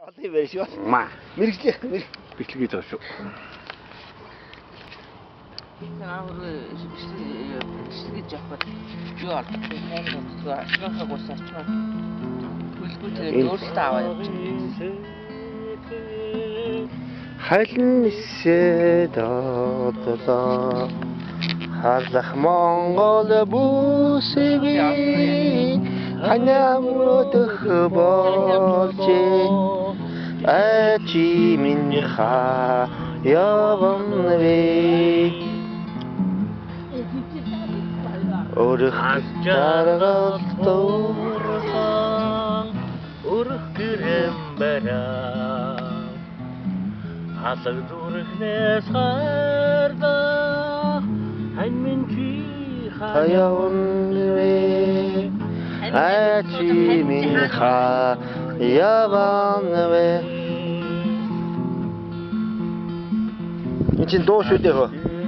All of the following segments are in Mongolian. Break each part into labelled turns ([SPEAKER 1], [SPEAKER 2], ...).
[SPEAKER 1] Одоо юм байна шүү.
[SPEAKER 2] Маа.
[SPEAKER 1] Мэргэжлээ.
[SPEAKER 2] Бичлэгий зав шүү.
[SPEAKER 3] Бичлэгий жахад юу аль ашигнахаа гуйсан очмаа. Бүлгүүт өөрсдөө аваад явчихсан.
[SPEAKER 1] Хайлан нисээд одлоо. Харлах Монгол бүсгүй ханамруудах болжээ. Ачи минь ха яванвэ. Өрх жаргалтуурхан өрх гэрэн бараа. Алаг зүрхнээс хайрлах хань минь чи хаяванвэ. Ачи минь ха яванвэ. Энд дуу шүү дээ хөө.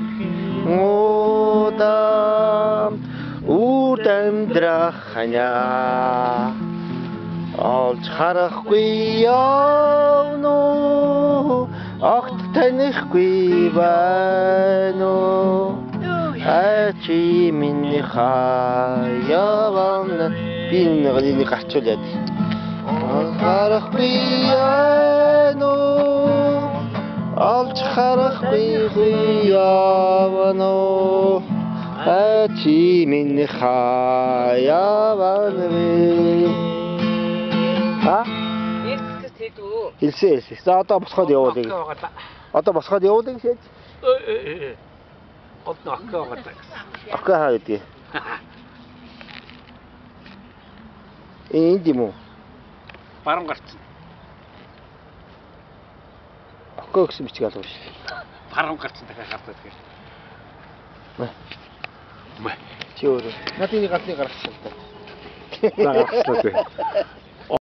[SPEAKER 1] Модам үрдэмдрах ханя олж харахгүй явно огт танихгүй байна ачи минь хаяван би нэг гарчуулаад харахгүй явно олж харахгүй явно ачи минь хаяванвэ. А? Хэлсэн. За одоо босгоод явуулъя. Одоо босгоод явуулъя гэж.
[SPEAKER 2] Одно аккааваад.
[SPEAKER 1] Аккаа хаа гэдэг. Энд юм уу?
[SPEAKER 2] Баруун гарцсан.
[SPEAKER 1] Аккаа гэсэн бичиг алга шүү.
[SPEAKER 2] Баруун гарцсан дахиад хартаад гэж.
[SPEAKER 1] Чи өөрөө. Надын нэг галыг гаргачихсан та.
[SPEAKER 2] За гарцсан.